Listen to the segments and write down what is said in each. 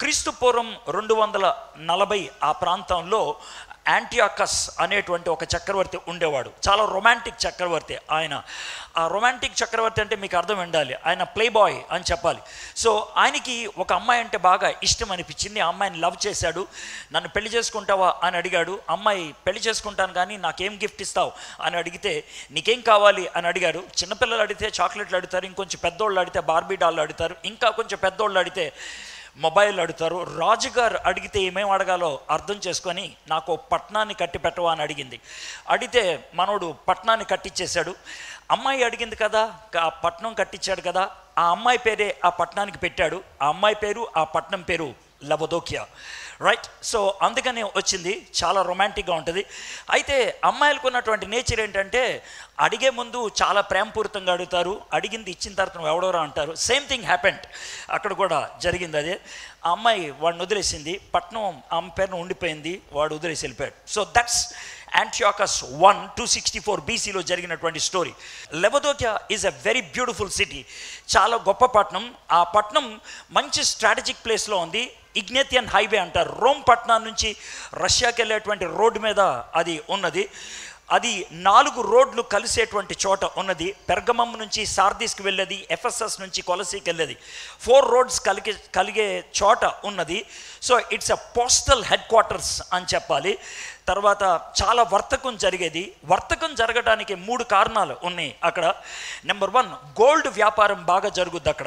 క్రీస్తు పూర్వం 240 ఆ ప్రాంతంలో యాంటియాకస్ అనేటువంటి ఒక చక్రవర్తి ఉండేవాడు. చాలా రొమాంటిక్ చక్రవర్తి ఆయన. ఆ రొమాంటిక్ చక్రవర్తి అంటే మీకు అర్థం ఉండాలి, ఆయన ప్లే బాయ్ అని చెప్పాలి. సో ఆయనకి ఒక అమ్మాయి అంటే బాగా ఇష్టం అనిపించింది. ఆ అమ్మాయిని లవ్ చేశాడు. నన్ను పెళ్లి చేసుకుంటావా అని అడిగాడు. అమ్మాయి పెళ్లి చేసుకుంటాను కానీ నాకేం గిఫ్ట్ ఇస్తావు అని అడిగితే నీకేం కావాలి అని అడిగాడు. చిన్నపిల్లలు అడిగితే చాక్లెట్లు అడుగుతారు, ఇంకొంచెం పెద్దోళ్ళు అడిగితే బార్బీ డాల్ అడుగుతారు, ఇంకా కొంచెం పెద్దోళ్ళు అడిగితే మొబైల్ అడుగుతారు. రాజుగారు అడిగితే ఏమేమి అడగాలో అర్థం చేసుకొని నాకు పట్టణాన్ని కట్టి పెట్టవా అని అడిగింది. అడిగితే మనోడు పట్టణాన్ని కట్టించేశాడు. అమ్మాయి అడిగింది కదా, ఆ పట్టణం కట్టించాడు కదా, ఆ అమ్మాయి పేరే ఆ పట్టణానికి పెట్టాడు. ఆ అమ్మాయి పేరు, ఆ పట్టణం పేరు లవదోకియా. రైట్. సో అందుకనే వచ్చింది, చాలా రొమాంటిక్గా ఉంటుంది. అయితే అమ్మాయిలకు ఉన్నటువంటి నేచర్ ఏంటంటే అడిగే ముందు చాలా ప్రేమపూరితంగా అడుగుతారు, అడిగింది ఇచ్చిన తర్వాత నువ్వు ఎవడోరా అంటారు. సేమ్ థింగ్ హ్యాపెండ్, అక్కడ కూడా జరిగింది అదే. ఆ అమ్మాయి వాడిని వదిలేసింది, పట్నం ఆమె పేరును ఉండిపోయింది, వాడు వదిలేసి వెళ్ళిపోయాడు. సో దట్స్ యాంటియాకస్ 264 BCలో జరిగినటువంటి story. Laodicea is a very beautiful city, చాలా గొప్ప పట్టణం. ఆ పట్టణం మంచి స్ట్రాటజిక్ ప్లేస్లో ఉంది. ఇగ్నేతియన్ హైవే అంటారు. రోమ్ పట్టణం నుంచి రష్యాకి వెళ్ళేటువంటి రోడ్డు మీద అది ఉన్నది. అది 4 రోడ్లు కలిసేటువంటి చోట ఉన్నది. పెర్గమం నుంచి సార్దీస్కి వెళ్ళేది, ఎఫెసస్ నుంచి కొలసీకి వెళ్ళేది. 4 రోడ్స్ కలిగే చోట ఉన్నది. So it's a postal headquarters అని చెప్పాలి. తర్వాత చాలా వర్తకం జరిగేది. వర్తకం జరగడానికి 3 కారణాలు ఉన్నాయి అక్కడ. నెంబర్ 1, గోల్డ్ వ్యాపారం బాగా జరుగుద్ది అక్కడ.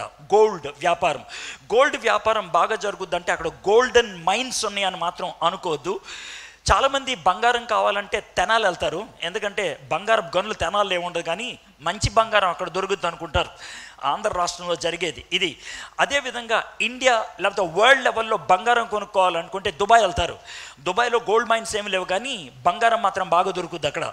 గోల్డ్ వ్యాపారం బాగా జరుగుద్ది అంటే అక్కడ గోల్డెన్ మైన్స్ ఉన్నాయని మాత్రం అనుకోవద్దు. చాలామంది బంగారం కావాలంటే తెనాలి వెళ్తారు, ఎందుకంటే బంగారం గనులు తెనాలు ఏముండదు, కానీ మంచి బంగారం అక్కడ దొరుకుద్ది అనుకుంటారు. ఆంధ్ర రాష్ట్రంలో జరిగేది ఇది. అదేవిధంగా ఇండియా లేకపోతే వరల్డ్ లెవెల్లో బంగారం కొనుక్కోవాలనుకుంటే దుబాయ్ వెళ్తారు. దుబాయ్లో గోల్డ్ మైన్స్ ఏమి లేవు, కానీ బంగారం మాత్రం బాగా దొరుకుద్ది అక్కడ.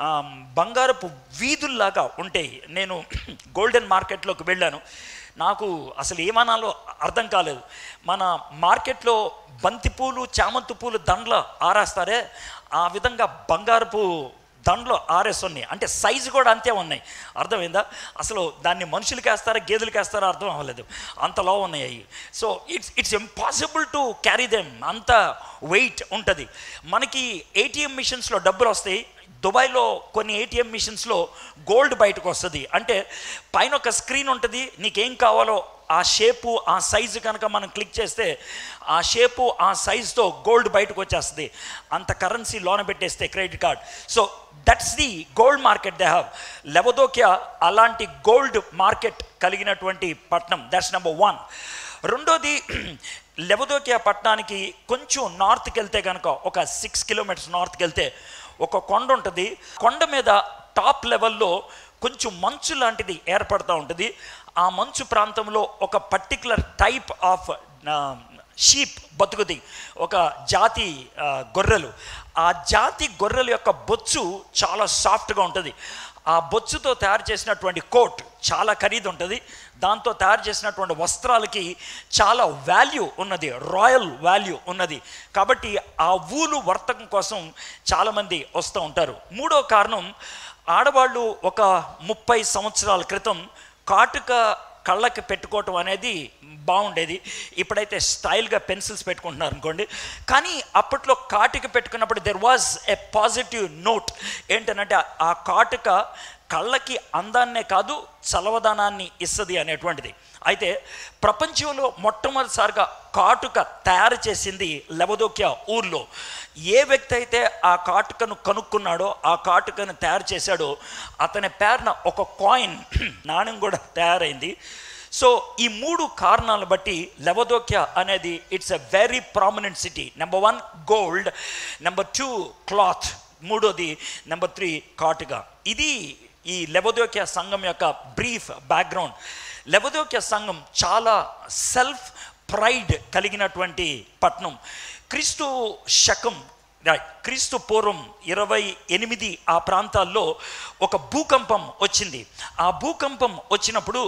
బంగారపు వీధుల్లాగా ఉంటాయి. నేను గోల్డెన్ మార్కెట్లోకి వెళ్ళాను, నాకు అసలు ఏమనాలో అర్థం కాలేదు. మన మార్కెట్లో బంతిపూలు, చామంతి పూలు దండల ఆరేస్తారే, ఆ విధంగా బంగారపు దండలో ఆరేసి ఉన్నాయి. అంటే సైజు కూడా అంతే ఉన్నాయి. అర్థమైందా? అసలు దాన్ని మనుషులకి వేస్తారా గేదెలకి వేస్తారా అర్థం అవ్వలేదు, అంతలా ఉన్నాయి అవి. So it's impossible to carry them, అంత వెయిట్ ఉంటుంది. మనకి ATM మిషన్స్లో డబ్బులు వస్తాయి. దుబాయ్లో కొన్ని ATM మిషన్స్లో గోల్డ్ బయటకు వస్తుంది. అంటే పైన ఒక స్క్రీన్ ఉంటుంది, నీకేం కావాలో ఆ షేపు ఆ సైజు కనుక మనం క్లిక్ చేస్తే ఆ షేపు ఆ సైజుతో గోల్డ్ బయటకు వచ్చేస్తుంది. అంత కరెన్సీ లోన పెట్టేస్తే credit card. So that's the gold market they have. Laodicea అలాంటి గోల్డ్ మార్కెట్ కలిగినటువంటి పట్టణం. That's number 1. రెండోది, లవదోకియా పట్టణానికి కొంచెం నార్త్కి వెళ్తే కనుక, ఒక 6 కిలోమీటర్స్ నార్త్కి వెళ్తే ఒక కొండ ఉంటుంది. కొండ మీద టాప్ లెవెల్లో కొంచెం మంచు లాంటిది ఏర్పడుతూ ఉంటుంది. ఆ మంచు ప్రాంతంలో ఒక పర్టికులర్ టైప్ ఆఫ్ షీప్ బతుకుది, ఒక జాతి గొర్రెలు. ఆ జాతి గొర్రెల యొక్క బొచ్చు చాలా సాఫ్ట్గా ఉంటుంది. ఆ బొచ్చుతో తయారు చేసినటువంటి కోట్ చాలా ఖరీదు ఉంటుంది. దాంతో తయారు చేసినటువంటి వస్త్రాలకి చాలా వాల్యూ ఉన్నది, రాయల్ వాల్యూ ఉన్నది. కాబట్టి ఆ ఊలు వర్తకం కోసం చాలామంది వస్తూ ఉంటారు. మూడో కారణం, ఆడవాళ్ళు ఒక 30 సంవత్సరాల క్రితం కాటుక కళ్ళకి పెట్టుకోవటం అనేది బాగుండేది. ఇప్పుడైతే స్టైల్గా పెన్సిల్స్ పెట్టుకుంటున్నారు అనుకోండి, కానీ అప్పట్లో కాటుక పెట్టుకున్నప్పుడు there was a positive note. ఏంటంటే ఆ కాటుక కళ్ళకి అందాన్నే కాదు చలవదనాన్ని ఇస్తుంది అనేటువంటిది. అయితే ప్రపంచంలో మొట్టమొదటిసారిగా కాటుక తయారు చేసింది లవదోకియా ఊర్లో. ఏ వ్యక్తి అయితే ఆ కాటుకను కనుక్కున్నాడో, ఆ కాటుకను తయారు చేశాడో, అతని పేరున ఒక కాయిన్ నాణ్యం కూడా తయారైంది. సో ఈ 3 కారణాలను బట్టి లవదోకియా అనేది it's a very prominent city. Number 1 gold, number 2 cloth, మూడోది నెంబర్ 3 కాటుక. ఇది ఈ లవదోకియా సంఘం యొక్క బ్రీఫ్ బ్యాక్గ్రౌండ్. లవదోకియా సంఘం చాలా సెల్ఫ్ ప్రైడ్ కలిగినటువంటి పట్టణం. క్రీస్తు శకం క్రీస్తు పూర్వం 28 ఆ ప్రాంతాల్లో ఒక భూకంపం వచ్చింది. ఆ భూకంపం వచ్చినప్పుడు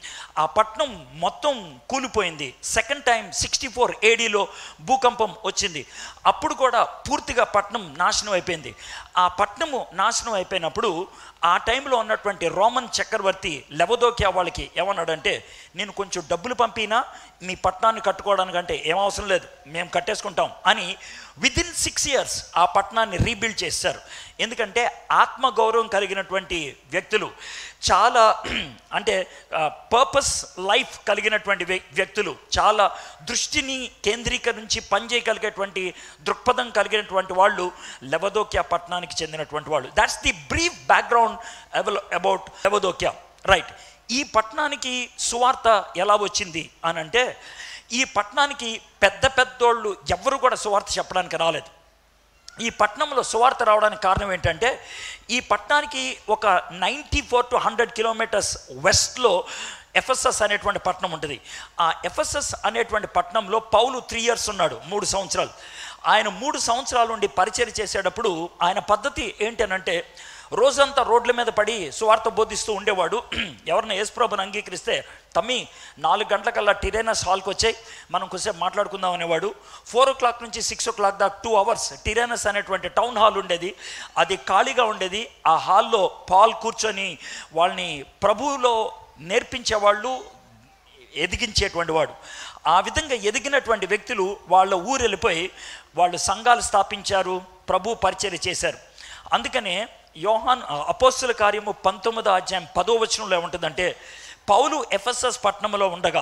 ఆ పట్టణం మొత్తం కూలిపోయింది. సెకండ్ టైం 64 ADలో భూకంపం వచ్చింది. అప్పుడు కూడా పూర్తిగా పట్టణం నాశనం అయిపోయింది. ఆ పట్టణము నాశనం అయిపోయినప్పుడు ఆ టైంలో ఉన్నటువంటి రోమన్ చక్రవర్తి లవదోకియా వాళ్ళకి ఏమన్నాడంటే, నేను కొంచెం డబ్బులు పంపినా మీ పట్టణాన్ని కట్టుకోవడానికంటే ఏమవసరం లేదు, మేము కట్టేసుకుంటాం అని విదిన్ 6 years ఆ పట్టణాన్ని రీబిల్డ్ చేశారు. ఎందుకంటే ఆత్మగౌరవం కలిగినటువంటి వ్యక్తులు, చాలా అంటే పర్పస్ లైఫ్ కలిగినటువంటి వ్యక్తులు, చాలా దృష్టిని కేంద్రీకరించి పనిచేయగలిగేటువంటి దృక్పథం కలిగినటువంటి వాళ్ళు లవదోకియా పట్టణానికి చెందినటువంటి వాళ్ళు. That's the brief background about Laodicea. Right. ఈ పట్టణానికి సువార్త ఎలా వచ్చింది అని అంటే, ఈ పట్టణానికి పెద్ద పెద్దోళ్ళు ఎవ్వరు కూడా సువార్త చెప్పడానికి రాలేదు. ఈ పట్టణంలో సువార్త రావడానికి కారణం ఏంటంటే, ఈ పట్టణానికి ఒక 94 to 100 kilometers వెస్ట్లో ఎఫెసస్ అనేటువంటి పట్టణం ఉంటుంది. ఆ ఎఫెసస్ అనేటువంటి పట్టణంలో పౌలు 3 years ఉన్నాడు, 3 సంవత్సరాలు. ఆయన 3 సంవత్సరాల నుండి పరిచయం చేసేటప్పుడు ఆయన పద్ధతి ఏంటనంటే, రోజంతా రోడ్ల మీద పడి సువార్త బోధిస్తూ ఉండేవాడు. ఎవరిని యేసుప్రభుని అంగీకరిస్తే, తమ్మి 4 గంటలకల్లా టిరేనస్ హాల్కి వచ్చాయి, మనం కొంచెంసేపు మాట్లాడుకుందాం అనేవాడు. 4 o'clock నుంచి 6 o'clock దాకా 2 hours టిరేనస్ అనేటువంటి టౌన్ హాల్ ఉండేది. అది ఖాళీగా ఉండేది. ఆ హాల్లో పాల్ కూర్చొని వాళ్ళని ప్రభువులో నేర్పించేవాళ్ళు, ఎదిగించేటువంటి వాడు. ఆ విధంగా ఎదిగినటువంటి వ్యక్తులు వాళ్ళ ఊరు వెళ్ళిపోయి వాళ్ళు సంఘాలు స్థాపించారు, ప్రభు పరిచర్య చేశారు. అందుకనే యోహాన్ అపోస్తుల కార్యము 19వ అధ్యాయం 10వ వచనంలో ఏముంటుందంటే, పౌలు ఎఫెసస్ పట్టణంలో ఉండగా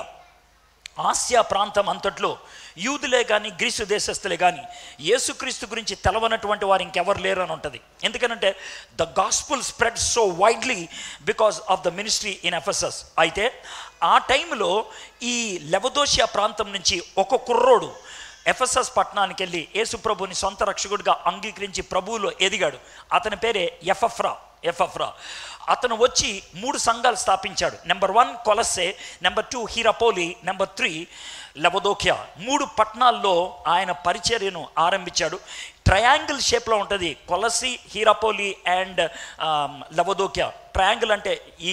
ఆసియా ప్రాంతం అంతట్లో యూదులే కానీ గ్రీసు దేశస్తులే కానీ యేసుక్రీస్తు గురించి తెలవనటువంటి వారు ఇంకెవరు లేరు అని ఉంటుంది. ఎందుకనంటే the gospel spread so widely because of the ministry in Ephesus. అయితే ఆ టైంలో ఈ లవదోషియా ప్రాంతం నుంచి ఒక కుర్రోడు ఎఫెసస్ పట్టణానికి వెళ్ళి యేసుప్రభుని సొంత రక్షకుడిగా అంగీకరించి ప్రభువులో ఎదిగాడు. అతని పేరే ఎఫఫ్రా. అతను వచ్చి 3 సంఘాలు స్థాపించాడు. నెంబర్ 1 కొలస్సే, నెంబర్ 2 హీరాపోలి, నెంబర్ 3 లవదోకియా. 3 పట్టణాల్లో ఆయన పరిచర్యను ఆరంభించాడు. ట్రయాంగిల్ షేప్లో ఉంటుంది కొలసి, హీరాపోలి అండ్ లవదోకియా. ట్రయాంగిల్ అంటే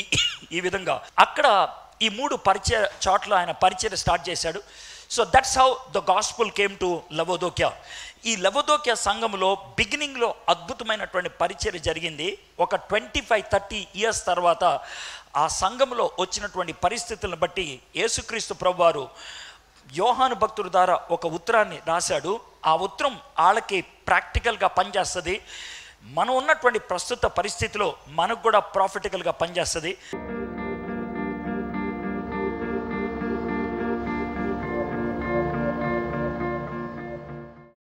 ఈ విధంగా. అక్కడ ఈ 3 చోట్ల ఆయన పరిచర్య స్టార్ట్ చేశాడు. So that's how the gospel came to Laodicea. ఈ లవదోకియా సంఘంలో బిగినింగ్లో అద్భుతమైనటువంటి పరిచర్య జరిగింది. ఒక 25-30 years తర్వాత ఆ సంఘంలో వచ్చినటువంటి పరిస్థితులను బట్టి యేసుక్రీస్తు ప్రభువారు యోహాను భక్తుడి ద్వారా ఒక ఉత్తరాన్ని రాశాడు. ఆ ఉత్తరం వాళ్ళకి ప్రాక్టికల్గా పనిచేస్తుంది. మనం ఉన్నటువంటి ప్రస్తుత పరిస్థితిలో మనకు కూడా ప్రాఫిటికల్గా పనిచేస్తుంది.